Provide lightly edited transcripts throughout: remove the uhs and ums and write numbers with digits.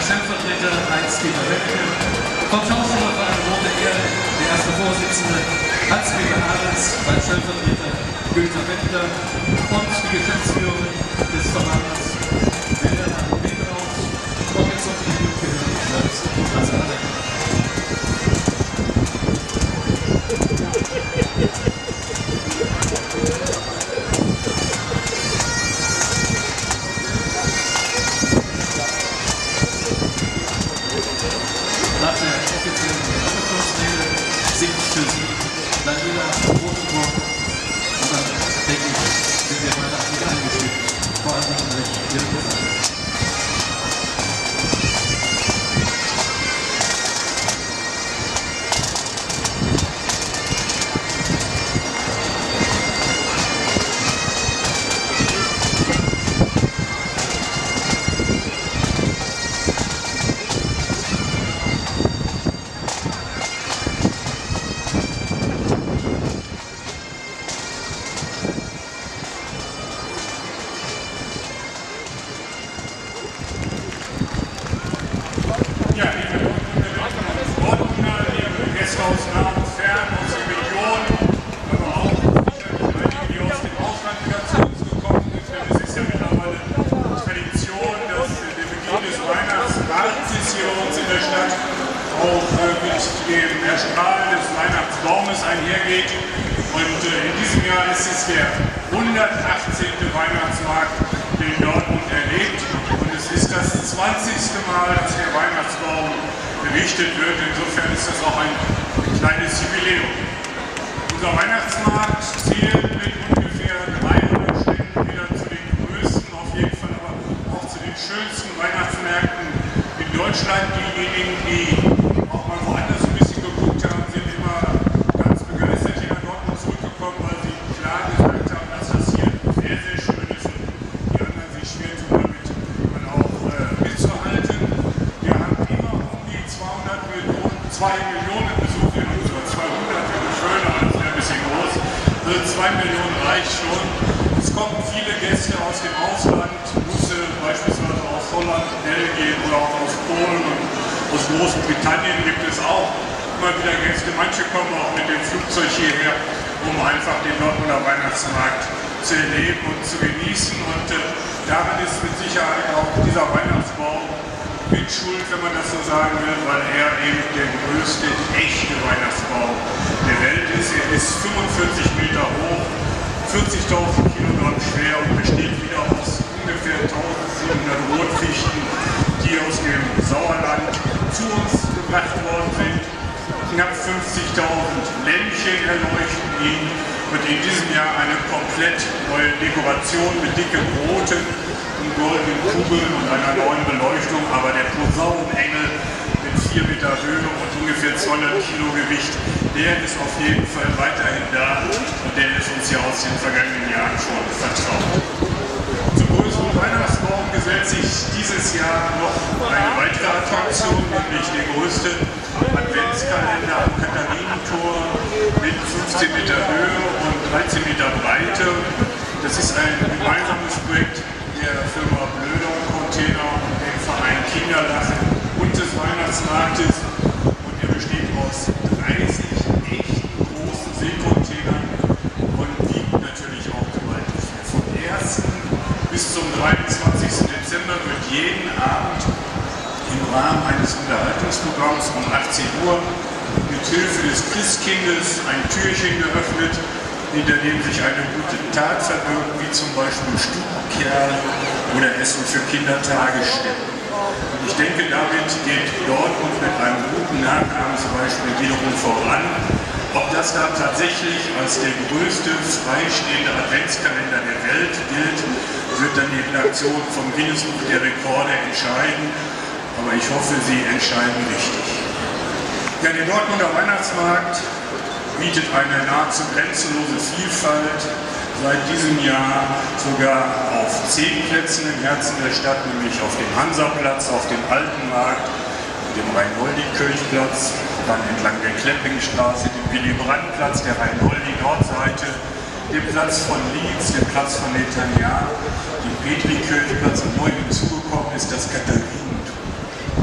Stellvertreter Heinz-Peter Wendke, vom Schauspielerverein Rote Erde der erste Vorsitzende Hans-Peter Ahrens, sein Stellvertreter Günther Wendler und die Geschäftsführerin des Verbandes Helena Winkelhaus und jetzt noch die Mitglieder selbst als Adek. Nach der offiziellen Eröffnungsrede singt für Sie Daniela Rosenburg und dann denke ich, sind wir weihnachtlich eingeschickt, vor allem durch Ihre Gesang. Einhergeht. Und in diesem Jahr ist es der 118. Weihnachtsmarkt, der in Dortmund erlebt. Und es ist das 20. Mal, dass der Weihnachtsbaum errichtet wird. Insofern ist das auch ein kleines Jubiläum. Unser Weihnachtsmarkt zählt mit ungefähr 300 Ständen wieder zu den größten, auf jeden Fall aber auch zu den schönsten Weihnachtsmärkten in Deutschland. Diejenigen, die auch mal woanders ein bisschen geguckt haben, sind immer ganz begeistert hier nach Dortmund zurückgekommen, weil sie klar gesagt haben, dass das hier sehr, sehr schön ist und die anderen sich schwer tun, damit man auch mitzuhalten. Wir haben immer um die 2 Millionen Besucher, sogar 200, wäre schön, aber das wäre ein bisschen groß. Also 2 Millionen reicht schon. Es kommen viele Gäste aus dem Ausland, Busse beispielsweise aus Holland, Belgien oder auch aus Polen und aus Großbritannien gibt es auch immer wieder Gäste. Manche kommen auch mit dem Flugzeug hierher, um einfach den Dortmunder Weihnachtsmarkt zu erleben und zu genießen. Und daran ist mit Sicherheit auch dieser Weihnachtsbaum mit schuld, wenn man das so sagen will, weil er eben der größte echte Weihnachtsbaum der Welt ist. Er ist 45 Meter hoch, 40.000 Kilogramm schwer und besteht wieder aus ungefähr 1.700 Rotfichten, die aus dem Sauerland zu uns gebracht worden sind. Knapp 50.000 Lämpchen erleuchten ihn und in diesem Jahr eine komplett neue Dekoration mit dicken roten und goldenen Kugeln und einer neuen Beleuchtung, aber der Posaunenengel mit 4 Meter Höhe und ungefähr 200 Kilo Gewicht, der ist auf jeden Fall weiterhin da und der ist uns ja aus den vergangenen Jahren schon vertraut. Zum größeren Weihnachtsbaum gesellt sich dieses Jahr noch eine weitere Attraktion, nämlich der größte Adventskalender am Katharinentor mit 15 Meter Höhe und 13 Meter Breite. Das ist ein gemeinsames Projekt der Firma Blöder Container und dem Verein Kinderlachen und des Weihnachtsmarktes. Und er besteht aus 30 echt großen Seekontainern und wiegt natürlich auch gewaltig. Vom 1. bis zum 23. Dezember wird jeden Abend im Rahmen eines Unterhaltungsprogramms um 18 Uhr mit Hilfe des Christkindes ein Türchen geöffnet, hinter dem sich eine gute Tat verbirgt, wie zum Beispiel Stubenkerl oder Essen für Kindertagesstätten. Und ich denke, damit geht Dortmund mit einem guten Nachahmungsbeispiel wiederum voran. Ob das da tatsächlich als der größte freistehende Adventskalender der Welt gilt, wird dann die Redaktion vom Guinness-Buch der Rekorde entscheiden. Aber ich hoffe, sie entscheiden richtig. Ja, der Dortmunder Weihnachtsmarkt bietet eine nahezu grenzenlose Vielfalt. Seit diesem Jahr sogar auf 10 Plätzen im Herzen der Stadt, nämlich auf dem Hansaplatz, auf dem Alten Markt, dem Reinholdi-Kirchplatz, dann entlang der Kleppingstraße, dem Willy-Brandt-Platz, der Reinholdi-Nordseite, dem Platz von Lietz, dem Platz von Netanya, dem Petri-Kirchplatz und neu hinzugekommen ist das Katharinentor.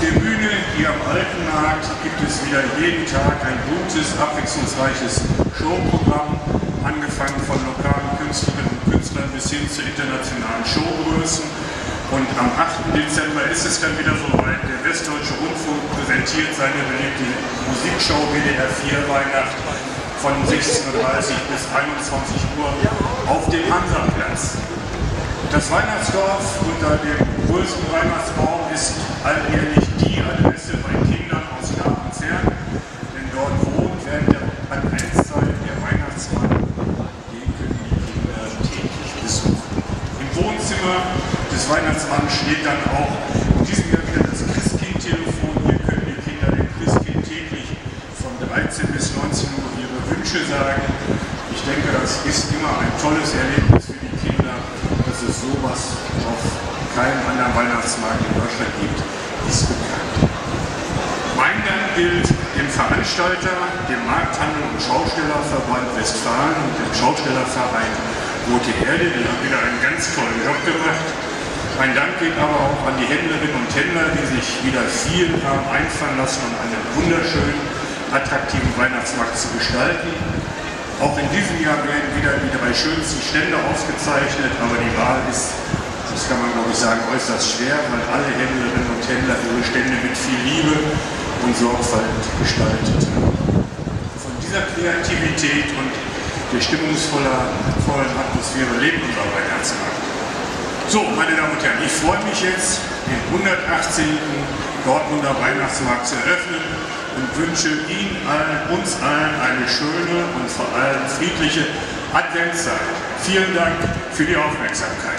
der Bühne hier am Alten Markt gibt es wieder jeden Tag ein gutes, abwechslungsreiches Showprogramm, angefangen von lokalen Künstlerinnen und Künstlern bis hin zu internationalen Showgrößen. Und am 8. Dezember ist es dann wieder soweit. Der Westdeutsche Rundfunk präsentiert seine beliebte Musikshow WDR 4 Weihnacht von 16:30 Uhr bis 21 Uhr auf dem Hansaplatz. Das Weihnachtsdorf unter dem größten Weihnachtsbaum ist alljährlich die Adresse bei Kindern aus nah und fern, denn dort wohnt während der Adventszeit der Weihnachtsmann, den können die Kinder täglich besuchen. Im Wohnzimmer des Weihnachtsmanns steht dann auch in diesem Jahr wieder das Christkind-Telefon. Hier können die Kinder dem Christkind täglich von 13 bis 19 Uhr ihre Wünsche sagen. Ich denke, das ist immer ein tolles Erlebnis für die Kinder, dass es sowas auf keinem anderen Weihnachtsmarkt in Deutschland gibt, ist bekannt. Mein Dank gilt dem Veranstalter, dem Markthandel- und Schaustellerverband Westfalen und dem Schaustellerverein Rote Erde, die haben wieder einen ganz tollen Job gemacht. Mein Dank geht aber auch an die Händlerinnen und Händler, die sich wieder viel haben einfallen lassen, um einen wunderschönen, attraktiven Weihnachtsmarkt zu gestalten. Auch in diesem Jahr werden wieder die 3 schönsten Stände ausgezeichnet, aber die Wahl ist, das kann man glaube ich sagen, äußerst schwer, weil alle Händlerinnen und Händler ihre Stände mit viel Liebe und Sorgfalt gestaltet haben. Von dieser Kreativität und der stimmungsvollen Atmosphäre lebt unser Weihnachtsmarkt. So, meine Damen und Herren, ich freue mich jetzt, den 118. Dortmunder Weihnachtsmarkt zu eröffnen und wünsche Ihnen allen, uns allen eine schöne und vor allem friedliche Adventszeit. Vielen Dank für die Aufmerksamkeit.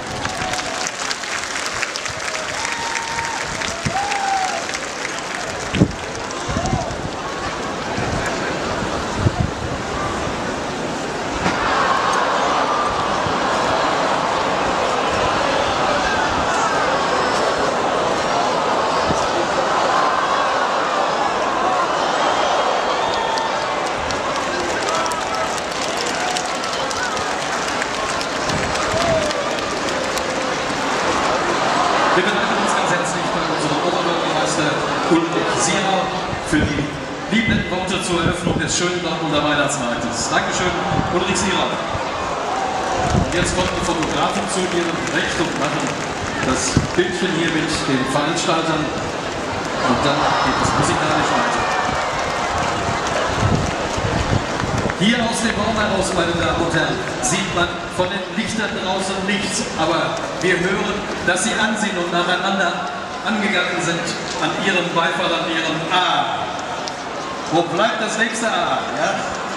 Wir bedanken uns ganz herzlich bei unserem Oberbürgermeister Ulrich Sierer für die lieben Worte zur Eröffnung des schönen Dortmunder Weihnachtsmarktes. Dankeschön, Ulrich Sierer. Und jetzt kommt die Fotografin zu ihrem Recht und machen das Bildchen hier mit den Veranstaltern und dann geht es musikalisch weiter. Hier aus dem Raum heraus, meine Damen und Herren, sieht man von den Lichtern draußen nichts, aber wir hören, dass sie ansehen und nacheinander angegangen sind an ihrem Beifall, an ihrem A. Wo bleibt das nächste A? Ja?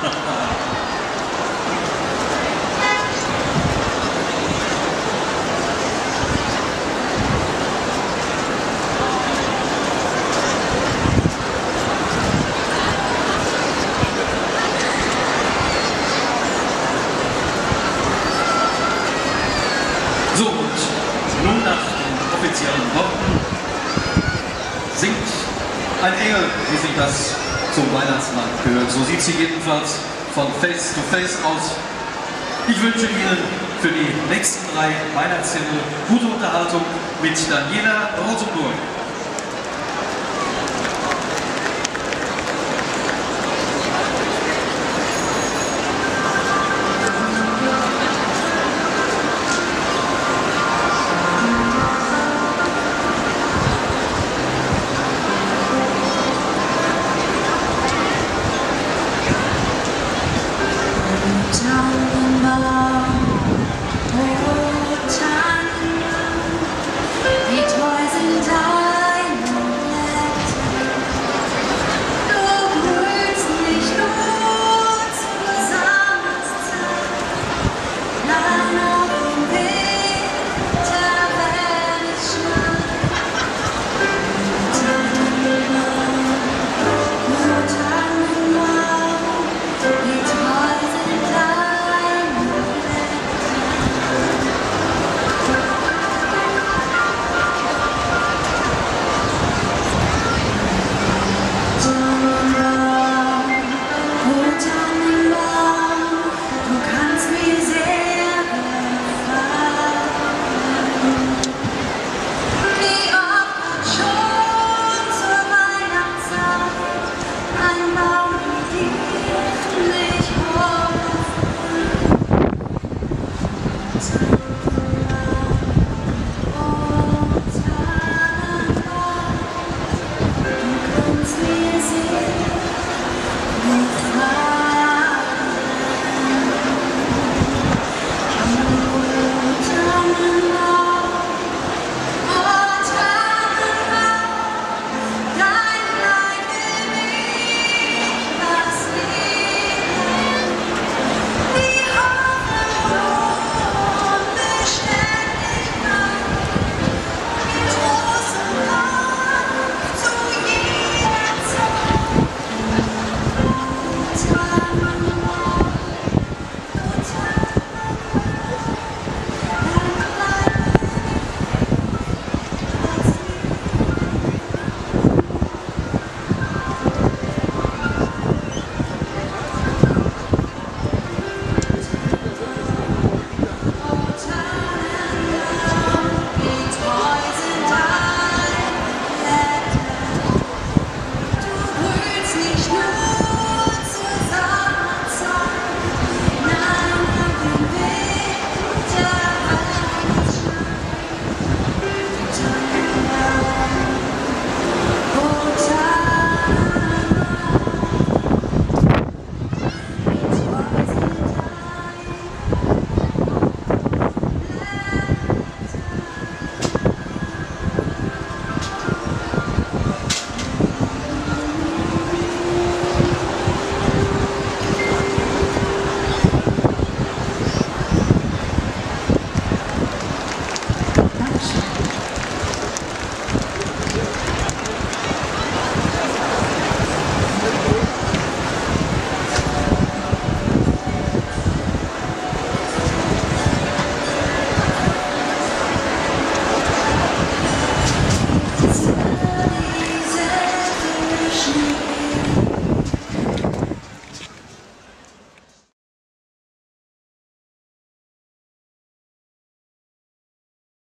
So, und nun nach den offiziellen Worten singt ein Engel, wie sich das zum Weihnachtsmarkt gehört. So sieht sie jedenfalls von Face to Face aus. Ich wünsche Ihnen für die nächsten 3 Weihnachtshymne gute Unterhaltung mit Daniela Rosenburg.